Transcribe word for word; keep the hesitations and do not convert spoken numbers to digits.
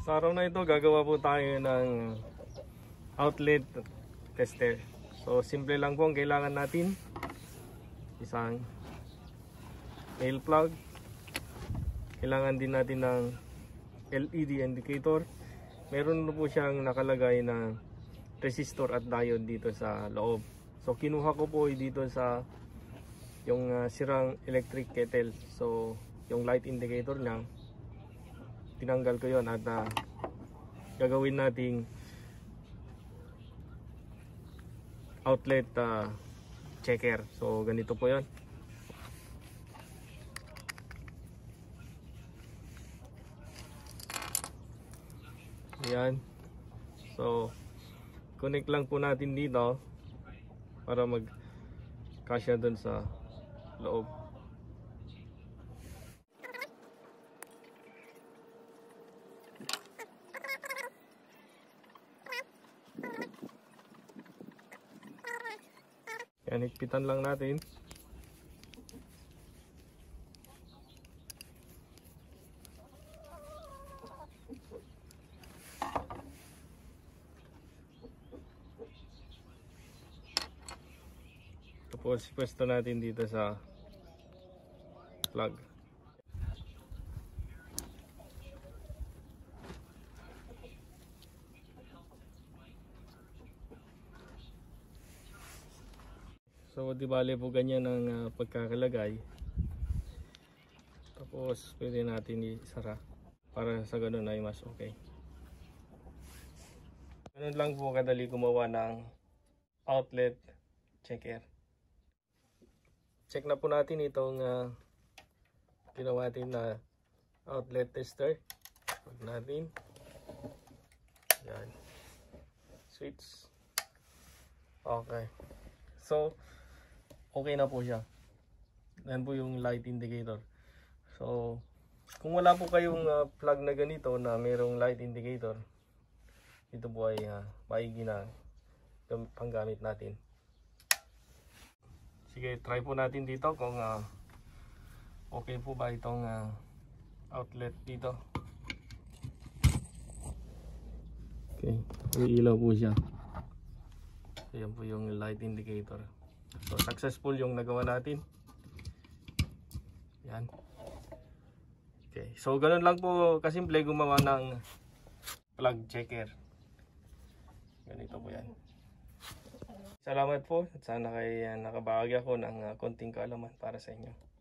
Sa araw na ito, gagawa po tayo ng outlet tester. So, simple lang po ang kailangan natin. Isang nail plug. Kailangan din natin ng L E D indicator. Meron po siyang nakalagay na resistor at diode dito sa loob. So, kinuha ko po dito sa yung uh, sirang electric kettle. So, yung light indicator niya, tinanggal ko yon at uh, gagawin nating outlet uh, checker. So ganito po yon. Yan. So connect lang po natin dito para mag kasya dun sa loob. Yan, higpitan lang natin. Tapos pwesto natin dito sa plug. So di bale po ganyan ang uh, pagkakalagay. Tapos pwede natin isara para sa ganun ay mas okay. Ganun lang po kadali gumawa ng outlet checker. Check na po natin itong uh, ginawa natin na outlet tester. Pag natin. Yan. Switch. Okay. So okay na po siya. Yan po yung light indicator. So, kung wala po kayong uh, plug na ganito na mayroong light indicator, ito po ay uh, maigi na panggamit natin. Sige, try po natin dito kung uh, okay po ba itong uh, outlet dito. Okay, ilaw po siya. So, yan po yung light indicator. So successful yung nagawa natin. Yan. Okay. So ganun lang po kasimple gumawa ng plug checker. Ganito po yan. Salamat po at sana kay nakabahagi ako ng uh, konting kaalaman para sa inyo.